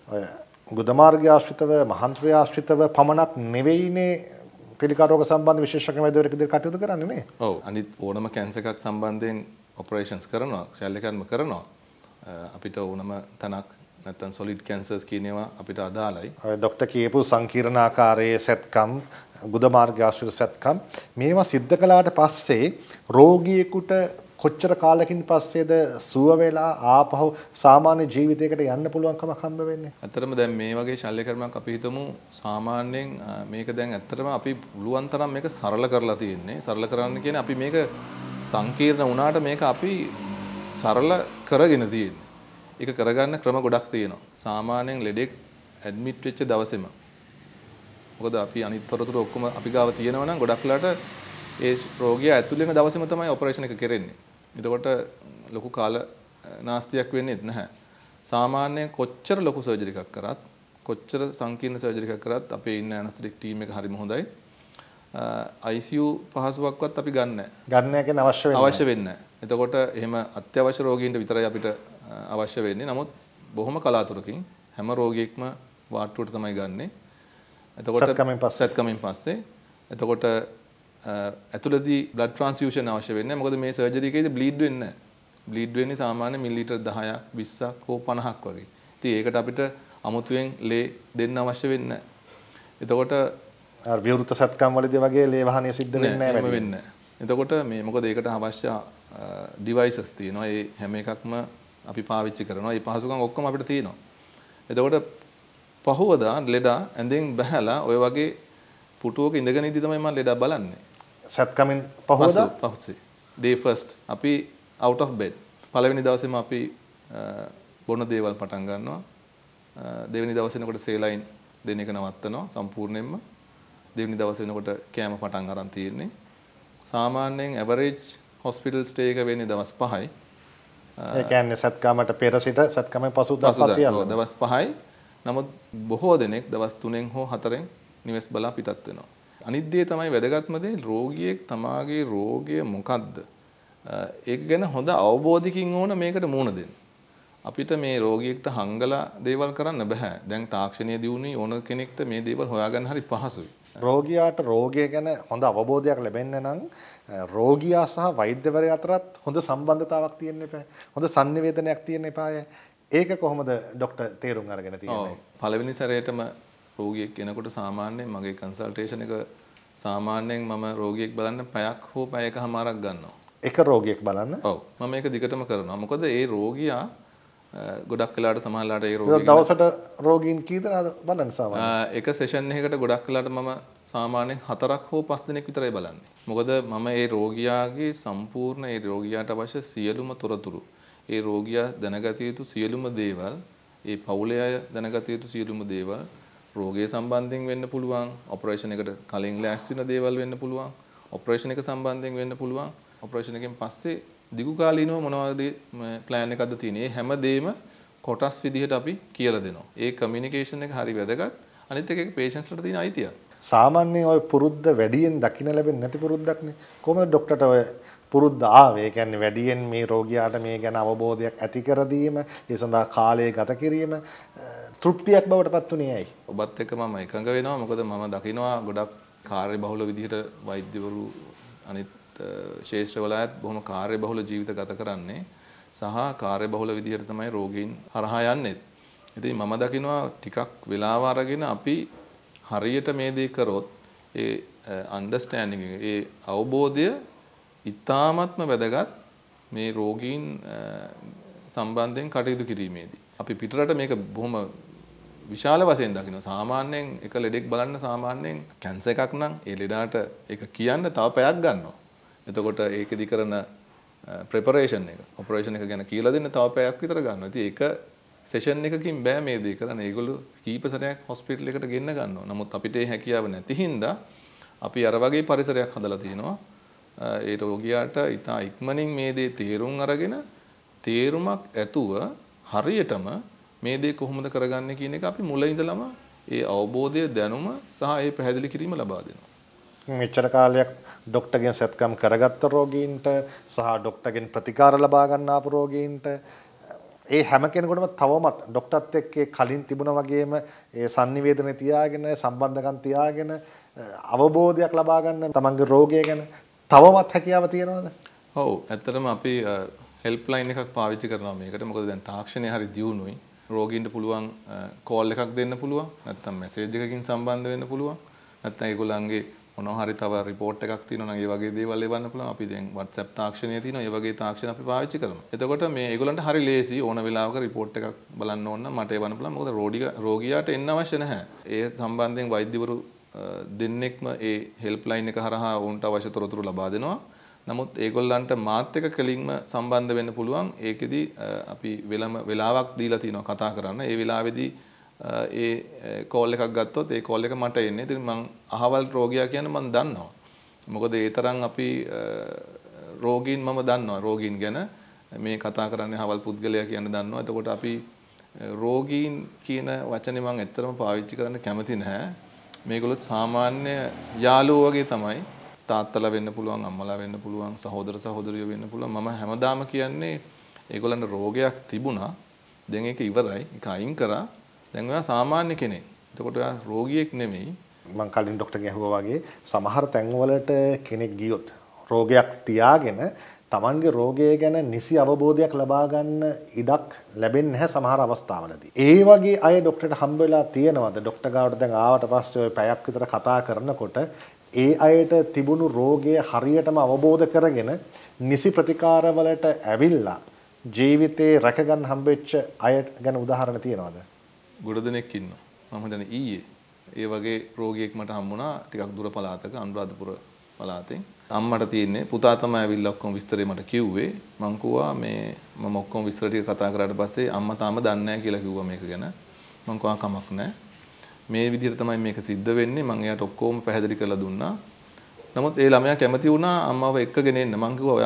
ගුද මාර්ගය ආශ්‍රිතව මහන්ත්‍රය ආශ්‍රිතව පමණක් නෙවෙයිනේ පිළිකා රෝග සම්බන්ධ විශේෂඥ වෛද්‍යවරයෙක් විදිහට කටයුතු කරන්නේ නේ? ඔව් අනිත් ඕනම කැන්සර් එකක් සම්බන්ධයෙන් ඔපරේෂන්ස් කරනවා, ශල්‍ය කර්ම කරනවා. අපිට ඕනම තනක් නැත්නම් සොලිඩ් කැන්සර්ස් කියන ඒවා අපිට අදාළයි. ඔය ડોක්ටර් කියපු සංකීර්ණ ආකාරයේ සෙත්කම්, ගුද මාර්ගය ආශ්‍රිත සෙත්කම් මේවා සිද්ධ කළාට පස්සේ රෝගියෙකුට කොච්චර කාලෙකින් පස්සේද සුව වෙලා ආපහු සාමාන්‍ය ජීවිතයකට යන්න පුළුවන්කමක් හම්බ වෙන්නේ? ඇත්තටම දැන් මේ වගේ ශල්‍ය කර්මයක් අපි හිතමු සාමාන්‍යයෙන් මේක දැන් ඇත්තටම අපි පුළුවන් තරම් මේක සරල කරලා තියෙන්නේ. සරල කරන්න කියන්නේ අපි මේක සංකීර්ණ වුණාට මේක අපි සරල කරගෙන තියෙන්නේ. ඒක කරගන්න ක්‍රම ගොඩක් තියෙනවා. සාමාන්‍යයෙන් ලෙඩෙක් ඇඩ්මිට් වෙච්ච දවසේම මොකද අපි අනිත් තොරතුරු ඔක්කොම අපි ගාව තියෙනවා නම් ගොඩක් වෙලාට ඒ රෝගියා ඇතුළේ වෙන දවසේම තමයි ඔපරේෂන් එක කරන්නේ. එතකොට ලොකු කාල නාස්තියක් වෙන්නේ නැහැ. සාමාන්‍යයෙන් කොච්චර ලොකු සර්ජරි එකක් කරත් කොච්චර සංකීර්ණ සර්ජරි එකක් කරත් අපේ ඉන්න ඇනස්තෙටික් ටීම් එක හරිම හොඳයි. I C U පහසුවක්වත් අපි ගන්න නැහැ. ගන්න නැහැ කියන අවශ්‍ය වෙන්නේ. අවශ්‍ය වෙන්නේ නැහැ. එතකොට එහෙම අත්‍යවශ්‍ය රෝගීන්ට විතරයි අපිට අවශ්‍ය වෙන්නේ. නමුත් බොහොම කලාතුරකින් හැම රෝගියෙක්ම වාට්ටුවට තමයි ගන්නෙ. එතකොට සත්කමින් පස්සේ එතකොට ඇතුළතදී බ්ලඩ් ට්‍රාන්ස්ෆියුෂන් අවශ්‍ය වෙන්නේ. මොකද මේ සර්ජරි එකේදී බ්ලීඩ් වෙන්නේ නැහැ. බ්ලීඩ් වෙන්නේ සාමාන්‍ය මිලිලීටර් දහයක් විස්සක් හෝ පනහක් වගේ. ඉතින් ඒකට අපිට අමුතුවෙන් ලේ දෙන්න අවශ්‍ය වෙන්නේ නැහැ. එතකොට අර විවෘත සත්කම් වලදී වගේ ලේ වහනය සිද්ධ වෙන්නේ නැහැ වෙන්නේ. එතකොට මේ මොකද ඒකට අවශ්‍ය ඩිවයිසස් තියෙනවා. ඒ හැම එකක්ම අපි පාවිච්චි කරනවා. මේ පහසුකම් ඔක්කොම අපිට තියෙනවා. එතකොට පහුවදා ලෙඩා ඇඳෙන් බහැලා ඔය වගේ පුටුවක ඉඳගෙන ඉඳි තමයි මම ලෙඩා බලන්නේ. සත්කමින් පහුවදා පහුසේ day first අපි out of bed පළවෙනි දවසේම අපි බොන දේවල් පටන් ගන්නවා. දෙවෙනි දවසේ වෙනකොට සේලයින් දෙන එක නවත්තනවා සම්පූර්ණයෙන්ම. දෙවෙනි දවසේ වෙනකොට කෑම පටන් අරන් තියෙන්නේ. සාමාන්‍යයෙන් ඇවරේජ් හොස්පිටල් ස්ටේ එක වෙන්නේ දවස් පහයි. ඒ කියන්නේ සත්කාමට පෙර සිට සත්කාමෙන් පසු දවස් පහයි. දවස් පහයි. නමුත් බොහෝ දෙනෙක් දවස් තුනෙන් හෝ හතරෙන් නිවෙස් බලා පිටත් වෙනවා. අනිත් දේ තමයි වැදගත්ම දේ රෝගියෙක් තමාගේ රෝගය මොකද්ද? ඒක ගැන හොඳ අවබෝධයකින් ඕන මේකට මුහුණ දෙන්න. අපිට මේ රෝගියෙක්ට හංගලා දේවල් කරන්න බෑ. දැන් තාක්ෂණයේ දියුණුවයි ඕන කෙනෙක්ට මේ දේවල් හොයාගන්න හරි පහසුයි. රෝගියාට රෝගය ගැන හොඳ අවබෝධයක් ලැබෙන්න නම් රෝගියා සහ වෛද්‍යවරයා අතරත් හොඳ සම්බන්ධතාවක් තියෙන්න එපා. හොඳ sannivedanayak තියෙන්න එපාය. ඒක කොහොමද ડોක්ටර් තේරුම් අරගෙන තියෙන්නේ? ඔව්. පළවෙනි සැරේටම රෝගියෙක් එනකොට සාමාන්‍යයෙන් මගේ කන්සල්ටේෂන් එක සාමාන්‍යයෙන් මම රෝගියෙක් බලන්න පැයක් හෝ පැයකමාරක් ගන්නවා. එක රෝගියෙක් බලන්න? ඔව්. මම මේක දිගටම කරනවා. මොකද ඒ රෝගියා ගොඩක් වෙලාට සමහරලාට ඒ රෝගී දවසට රෝගීන් කී දෙනාද බලන්න සාමාන්‍යයෙන්? එක සෙෂන් එකකට ගොඩක් වෙලාට මම සාමාන්‍යයෙන් හතරක් හෝ පහ දෙනෙක් විතරයි බලන්නේ. මොකද මම ඒ රෝගියාගේ සම්පූර්ණ ඒ රෝගියාට අවශ්‍ය සියලුම තොරතුරු, ඒ රෝගියා දැනගත යුතු සියලුම දේවල්, ඒ පවුලේ අය දැනගත යුතු සියලුම දේවල්, රෝගය සම්බන්ධයෙන් වෙන්න පුළුවන්, ඔපරේෂන් එකට කලින් ලෑස්ති වෙන දේවල් වෙන්න පුළුවන්, ඔපරේෂන් එක සම්බන්ධයෙන් වෙන්න පුළුවන්, ඔපරේෂන් එකෙන් පස්සේ දිගු කාලීනව මොනවද ප්ලෑන් එකක්ද තියෙන්නේ? හැම දෙයක්ම කොටස් විදිහට අපි කියලා දෙනවා. ඒ කමියුනිකේෂන් එක හරි වැදගත්. අනිත් එක ඒක පේෂන්ට්ස්ලට තියෙන අයිතිය. සාමාන්‍යයෙන් ওই පුරුද්ද වැඩියෙන් දකින්න ලැබෙන්නේ නැති පුරුද්දක්නේ. කොහොමද ડોක්ටර්ට ඔය පුරුද්ද ආවේ? ඒ කියන්නේ වැඩියෙන් මේ රෝගියාට මේ ගැන අවබෝධයක් ඇති කර දීම, ඒ සඳහා කාලය ගත කිරීම තෘප්තියක් බවට පත් උනේ ඇයි? ඔබත් එක්ක මම එකඟ වෙනවා. මොකද මම දකිනවා ගොඩක් කාර්යබහුල විදිහට වෛද්‍යවරු අනිත් ශේෂ්ත්‍රවලත් බොහොම කාර්යබහුල ජීවිත ගත කරන්නේ සහ කාර්යබහුල විදිහට තමයි රෝගීන් හරහා යන්නේ. ඉතින් මම දකිනවා ටිකක් වෙලාව අරගෙන අපි හරියට මේ දේ කරොත් ඒ අන්ඩර්ස්ටෑන්ඩින් එක, ඒ අවබෝධය ඉතාමත්ම වැදගත් මේ රෝගීන් සම්බන්ධයෙන් කටයුතු කිරීමේදී. අපි පිටරට මේක බොහොම විශාල වශයෙන් දකිනවා. සාමාන්‍යයෙන් එක ලෙඩෙක් බලන්න සාමාන්‍යයෙන් කැන්සර් එකක් නම් ඒ ලෙඩාට ඒක කියන්න තව පැයක් ගන්නවා. එතකොට ඒකෙදි කරන ප්‍රෙපරේෂන් එක, ඔපරේෂන් එක ගැන කියලා දෙන්න තව පැයක් විතර ගන්නවා. ඉතින් ඒක සෙෂන් එකකින් බෑ මේ දේ කරන්න. ඒගොල්ලෝ කීප සැරයක් හොස්පිටල් එකට ගෙන්න ගන්නවා. නමුත් අපිට ඒ හැකියාව නැති හින්දා අපි අර වගේ පරිසරයක් හදලා තිනවා. ඒ රෝගියාට ඉතා ඉක්මනින් මේ දේ තේරුම් අරගෙන තේරුමක් ඇතුව හරියටම මේ දේ කොහොමද කරගන්නේ කියන එක අපි මුල ඉඳලම ඒ අවබෝධය, දැනුම සහ ඒ පැහැදිලි කිරීම ලබා දෙනවා. මෙච්චර කාලයක් ડોක්ටර්ගෙන් සත්කම් කරගත්ත රෝගීන්ට සහ ડોක්ටර්ගෙන් ප්‍රතිකාර ලබා ගන්න ආපු රෝගීන්ට ඒ හැම කෙනෙකුටම තවමත් ડોක්ටර්ත් එක්ක කලින් තිබුණා වගේම ඒ sannivedana තියාගෙන සම්බන්ධකම් තියාගෙන අවබෝධයක් ලබා ගන්න තමන්ගේ රෝගය ගැන තවමත් හැකියාව තියෙනවද? ඔව්, ඇත්තටම අපි හෙල්ප්ලයින් එකක් පාවිච්චි කරනවා මේකට. මොකද දැන් තාක්ෂණය හරි දියුණුයි. රෝගීන්ට පුළුවන් කෝල් එකක් දෙන්න පුළුවන්, නැත්නම් මැසේජ් එකකින් සම්බන්ධ වෙන්න පුළුවන්, නැත්නම් ඒගොල්ලන්ගේ මොනවා හරි තව රිපෝට් එකක් තියෙනවා නම් ඒ වගේ දේවල් එවන්න පුළුවන්. අපි දැන් WhatsApp තාක්ෂණය තියෙනවා. ඒ වගේ තාක්ෂණ අපි පාවිච්චි කරමු. එතකොට මේ ඒගොල්ලන්ට හරි ලේසි ඕන වෙලාවක රිපෝට් එකක් බලන්න ඕන නම් මට එවන්න පුළුවන්. මොකද රෝගියාට එන්න අවශ්‍ය නැහැ. ඒ සම්බන්ධයෙන් වෛද්‍යවරු දෙන්නෙක්ම ඒ හෙල්ප්ලයින් එක හරහා වුන්ට අවශ්‍ය තොරතුරු ලබා දෙනවා. නමුත් ඒගොල්ලන්ට මාත් එක්ක කෙලින්ම සම්බන්ධ වෙන්න පුළුවන්. ඒකෙදි අපි වෙලම වෙලාවක් දීලා තිනවා කතා කරන්න. ඒ වෙලාවේදී ඒ කෝල් එකක් ගත්තොත් ඒ කෝල් එක මට එන්නේ. ඉතින් මං අහවල් රෝගියා කියන්නේ මං දන්නවා. මොකද ඒ තරම් අපි රෝගීන් මම දන්නවා. රෝගීන් ගැන මේ කතා කරන්නේ අහවල් පුද්ගලයා කියන දන්නවා. එතකොට අපි රෝගීන් කියන වචනේ මං ඇත්තටම පාවිච්චි කරන්න කැමති නැහැ. මේගොල්ලොත් සාමාන්‍ය යාළුවෝ වගේ තමයි. තාත්තලා වෙන්න පුළුවන්, අම්මලා වෙන්න පුළුවන්, සහෝදර සහෝදරියෝ වෙන්න පුළුවන්. මම හැමදාම කියන්නේ ඒගොල්ලන්ට රෝගයක් තිබුණා. දැන් ඒක ඉවරයි. ඒක අයින් කරා. දැන් ඔයා සාමාන්‍ය කෙනෙක්. එතකොට ඔයා රෝගියෙක් නෙමෙයි. මම කලින් ડોක්ටර්ගෙන් අහුවා වගේ සමහර තැන්වලට කෙනෙක් ගියොත් රෝගයක් තියාගෙන Tamanගේ රෝගය ගැන නිසි අවබෝධයක් ලබා ගන්න ඉඩක් ලැබෙන්නේ නැහැ සමහර අවස්ථාවලදී. ඒ වගේ අය ડોක්ටර්ට හම්බ වෙලා තියෙනවද? ડોක්ටර් ගාවට දැන් ආවට පස්සේ ඔය පැයක් විතර කතා කරනකොට ඒ අයට තිබුණු රෝගය හරියටම අවබෝධ කරගෙන නිසි ප්‍රතිකාරවලට ඇවිල්ලා ජීවිතේ රැකගන්න හම්බෙච්ච අය ගැන උදාහරණ තියෙනවද? ගොඩ දෙනෙක් ඉන්නවා. මම හිතන්නේ ඊයේ ඒ වගේ රෝගියෙක් මට හම්බුණා ටිකක් දුර පළාතක, අනුරාධපුර පළාතෙන්. අම්මට තියෙන්නේ පුතා තමයි ඇවිල්ලා ඔක්කොම විස්තරේ මට කිව්වේ. මං කිව්වා මේ මම ඔක්කොම විස්තර ටික කතා කරාට පස්සේ අම්මා තාම දන්නේ නැහැ කියලා කිව්වා මේක ගැන. මං කිව්වා කමක් නැහැ. මේ විදිහට තමයි මේක සිද්ධ වෙන්නේ. මං එයාට ඔක්කොම පැහැදිලි කරලා දුන්නා. නමුත් ඒ ළමයා කැමති වුණා අම්මව එක්කගෙන එන්න. මං කිව්වා ඔයා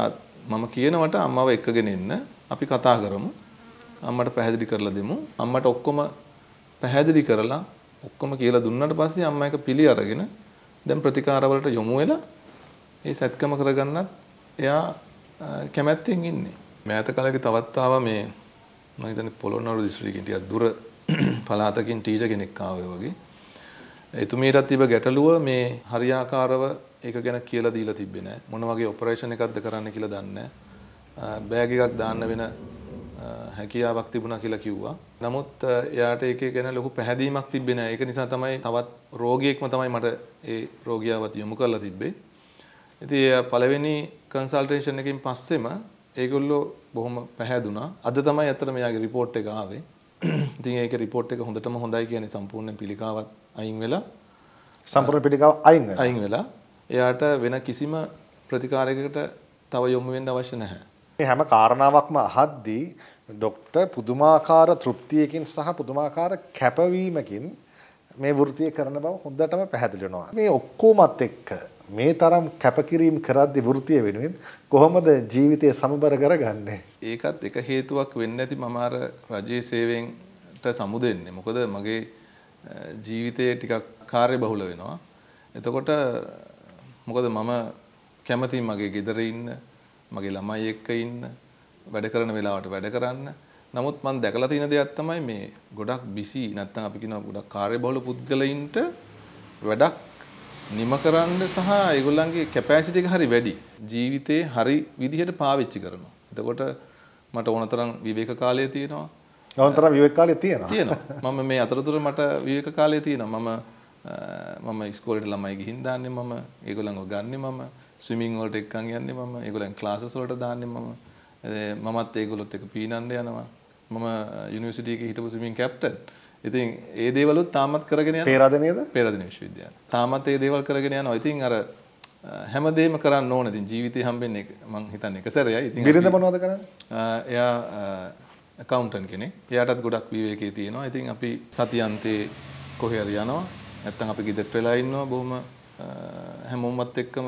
මම කියනවට අම්මව එක්කගෙන එන්න අපි කතා කරමු. අම්මට පැහැදිලි කරලා දෙමු. අම්මට ඔක්කොම පැහැදිලි කරලා ඔක්කොම කියලා දුන්නාට පස්සේ අම්මා එක පිළි අරගෙන දැන් ප්‍රතිකාර වලට යොමු වෙලා ඒ සත්කම කරගන්නත් එයා කැමැත්තෙන් ඉන්නේ. මෑත කාලෙක තවත් ආවා මේ මම හිතන්නේ පොළොන්නරුව දිස්ත්‍රික්කෙන් ටිකක් දුර පළාතකින් ටීචර් කෙනෙක් ආවා වගේ. එතුමියටත් තිබ්බ ගැටලුව මේ හරියාකාරව ඒක ගැන කියලා දීලා තිබ්බේ නැහැ. මොන වගේ ඔපරේෂන් එකක්ද කරන්න කියලා දන්නේ නැහැ. බෑග් එකක් දාන්න වෙන හැකියාවක් තිබුණා කියලා කිව්වා. නමුත් එයාට ඒකේ ගැන ලොකු පැහැදීමක් තිබ්බේ නැහැ. ඒක නිසා තමයි තවත් රෝගියෙක්ම තමයි මට ඒ රෝගියාවත් යොමු කරලා තිබ්බේ. ඉතින් ඒ පළවෙනි කන්සල්ටේෂන් එකකින් පස්සෙම ඒගොල්ලෝ බොහොම පැහැදුනා. අද තමයි අතට මෙයාගේ report එක ආවේ. ඉතින් ඒකේ report එක හොඳටම හොඳයි කියන්නේ සම්පූර්ණ පිළිකාවත් අයින් වෙලා සම්පූර්ණ පිළිකාව අයින් වෙලා අයින් වෙලා එයාට වෙන කිසිම ප්‍රතිකාරයකට තව යොමු වෙන්න අවශ්‍ය නැහැ. මේ හැම කාරණාවක්ම අහද්දී ડોක්ටර් පුදුමාකාර තෘප්තියකින් සහ පුදුමාකාර කැපවීමකින් මේ වෘත්තිය කරන බව හොඳටම පැහැදිලි වෙනවා. මේ ඔක්කොමත් එක්ක මේ තරම් කැපකිරීම කරද්දී වෘත්තිය වෙනුවෙන් කොහොමද ජීවිතය සමබර කරගන්නේ? ඒකත් එක හේතුවක් වෙන්නේ නැති මම අර රජයේ සේවයෙන්ට සමුදෙන්නේ. මොකද මගේ ජීවිතය ටිකක් කාර්යබහුල වෙනවා. එතකොට මොකද මම කැමතියි මගේ ගෙදර ඉන්න, මගේ ළමයි එක්ක ඉන්න, වැඩ කරන වෙලාවට වැඩ කරන්න. නමුත් මම දැකලා තියෙන දෙයක් තමයි මේ ගොඩක් බිසි නැත්නම් අපි කියනවා ගොඩක් කාර්යබහුල පුද්ගලයින්ට වැඩක් නිම කරන්න සහ ඒගොල්ලන්ගේ කැපැසිටි එක හරි වැඩි. ජීවිතේ හරි විදිහට පාවිච්චි කරනවා. එතකොට මට ඕනතරම් විවේක කාලය තියෙනවා. ඕනතරම් විවේක කාලය තියෙනවා. තියෙනවා. මම මේ අතරතුර මට විවේක කාලය තියෙනවා. මම මම ඉස්කෝලේට ළමයි ගිහින් දාන්නේ මම. ඒගොල්ලන්ව ගන්නෙ මම. ස්විමින් වලට එක්කන් යන්නේ මම. ඒගොල්ලන් ක්ලාසස් වලට දාන්නේ මම. මමත් ඒගොල්ලොත් එක්ක පීනන්න යනවා. මම යුනිවර්සිටි එකේ හිටපු ස්විමින් කැප්ටන්. ඉතින් ඒ දේවලුත් තාමත් කරගෙන යනවා. පේරාදෙනියද? පේරාදෙනිය විශ්වවිද්‍යාලය. තාමත් ඒ දේවල් කරගෙන යනවා. ඉතින් අර හැමදේම කරන්න ඕන. ඉතින් ජීවිතේ හම්බෙන්නේ මං හිතන්නේ එක සැරේයි. ඉතින් බිරිඳ මොනවද කරන්නේ? එයා accountant කෙනෙක්. එයාටත් ගොඩක් විවේකී තියෙනවා. ඉතින් අපි සතියන්තේ කොහේ හරි යනවා. නැත්තම් අපි ගෙදරට වෙලා ඉන්නවා. බොහොම හැමෝමත් එක්කම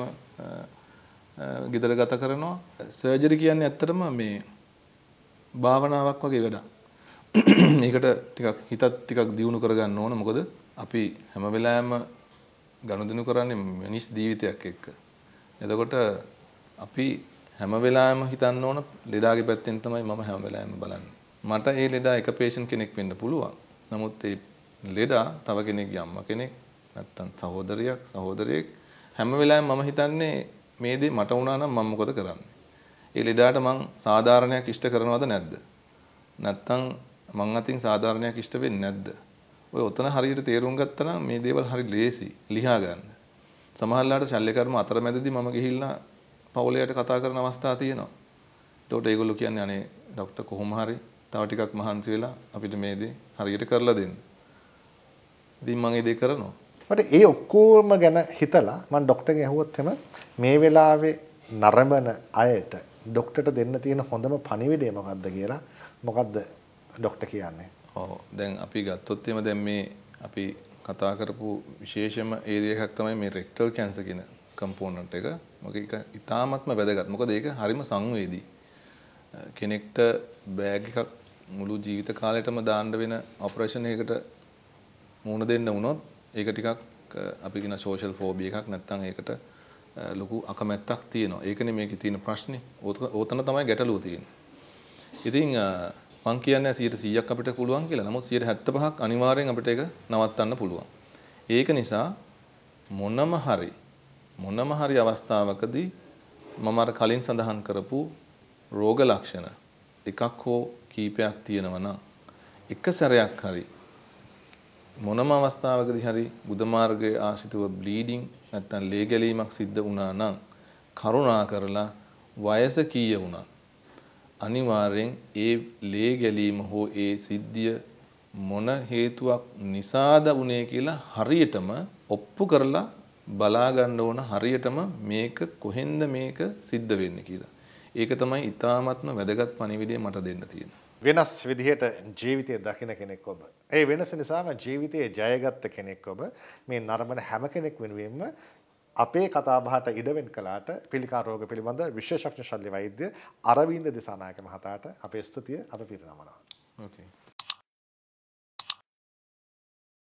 ගෙදර ගත කරනවා. සර්ජරි කියන්නේ ඇත්තටම මේ භාවනාවක් වගේ වැඩක්. මේකට ටිකක් හිතත් ටිකක් දියුණු කරගන්න ඕන. මොකද අපි හැම වෙලාවෙම ගනුදෙනු කරන්නේ මිනිස් ජීවිතයක් එක්ක. එතකොට අපි හැම වෙලාවෙම හිතන්න ඕන ලෙඩාගේ පැත්තෙන් තමයි මම හැම වෙලාවෙම බලන්නේ. මට ඒ ලෙඩා එක පේෂන්ට් කෙනෙක් වෙන්න පුළුවන්. නමුත් ඒ ලෙඩා තව කෙනෙක්ගේ අම්මා කෙනෙක් නැත්තම් සහෝදරියක් සහෝදරියෙක් හැම වෙලාවෙම මම හිතන්නේ මේ දේ මට වුණා නම් මම මොකද කරන්නේ? ඒ ලෙඩාට මං සාධාරණයක් ඉෂ්ට කරනවද නැද්ද? නැත්තම් මං අතින් සාධාරණයක් ඉෂ්ට වෙන්නේ නැද්ද? ඔය ඔතන හරියට තේරුම් ගත්තා නම් මේ දේවල් හරි ලේසි ලියා ගන්න. සමහරවිට ශල්‍ය කර්ම අතරමැදදී මම ගිහිල්ලා පවුලයට කතා කරන අවස්ථා තියෙනවා. එතකොට ඒගොල්ලෝ කියන්නේ අනේ ડોක්ටර් කොහොම හරි තව ටිකක් මහන්සි වෙලා අපිට මේ දේ හරියට කරලා දෙන්න. ඉතින් මම ඒ දේ කරනවා. මට ඒ ඔක්කොම ගැන හිතලා මම ડોක්ටර්ගෙන් අහුවොත් එම මේ වෙලාවේ නරඹන අයට ડોක්ටර්ට දෙන්න තියෙන හොඳම පණිවිඩය මොකක්ද කියලා මොකක්ද ડોක්ටර් කියන්නේ? ඔව් දැන් අපි ගත්තොත් එimhe දැන් මේ අපි කතා කරපු විශේෂම ඒරියා එකක් තමයි මේ රෙක්ටල් කැන්සර් කියන කම්පෝනන්ට් එක. මොකද ඒක ඉතාමත්ම වැදගත්. මොකද ඒක හරිම සංවේදී. කෙනෙක්ට බෑග් එකක් මුළු ජීවිත කාලයටම දාන්න වෙන ඔපරේෂන් එකකට මුහුණ දෙන්න වුණොත් ඒක ටිකක් අපි කියන සෝෂල් ෆෝබියා එකක් නැත්නම් ඒකට ලොකු අකමැත්තක් තියෙනවා. ඒකනේ මේකේ තියෙන ප්‍රශ්නේ. ඕතන තමයි ගැටලුව තියෙන්නේ. ඉතින් මං කියන්නේ සියයට සීයක් අපිට පුළුවන් කියලා. නමුත් සියයට හැත්තෑ පහක් අනිවාර්යෙන් අපිට ඒක නවත්තන්න පුළුවන්. ඒක නිසා මොනම හරි මොනම හරි අවස්ථාවකදී මම අර කලින් සඳහන් කරපු රෝග ලක්ෂණ එකක් හෝ කීපයක් තියෙනවා නම් එක සැරයක් හරි මොනම අවස්ථාවකදී හරි බුද්ධ මාර්ගයේ ආශ්‍රිතව බ්ලීඩින් නැත්නම් ලේ ගැලීමක් සිද්ධ වුණා නම් කරුණා කරලා වයස කීය වුණා අනිවාර්යෙන් ඒ ලේ ගැලීම හෝ ඒ සිද්ධිය මොන හේතුවක් නිසාද වුනේ කියලා හරියටම ඔප්පු කරලා බලා ගන්න ඕන හරියටම මේක කොහෙන්ද මේක සිද්ධ වෙන්නේ කියලා. ඒක තමයි ඊ타ත්ම වැදගත් පණිවිඩය මට දෙන්න තියෙන්නේ. වෙනස් විදිහට ජීවිතය දකින කෙනෙක් ඔබ. ඒ වෙනස නිසාම ජීවිතයේ ජයගත්ත කෙනෙක් ඔබ. මේ නරඹන හැම කෙනෙක් වෙනුවෙන්ම අපේ කතාබහට ඉඩවෙන් කළාට පිළිකා රෝග පිළිබඳ විශේෂඥ ශල්‍ය වෛද්‍ය අරවින්ද දිසානායක මහතාට අපේ ස්තුතිය අප පිරිනමනවා. Okay.